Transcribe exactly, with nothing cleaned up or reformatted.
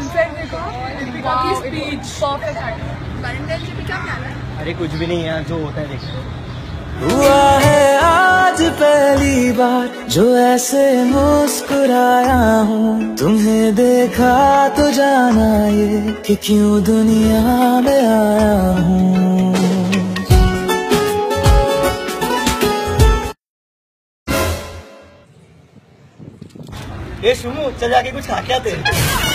Sunset देखो, दीपिका की speech perfect है। वैलेंटाइन डे पे क्या प्लान है? अरे कुछ भी नहीं है, जो होता है देखो। हुआ है आज पहली बार जो ऐसे मुस्कुराया हूँ, तुम्हें देखा तो जाना ये कि क्यों दुनिया में आया हूँ। ये सुनो, चल जाके कुछ खा के आते हैं।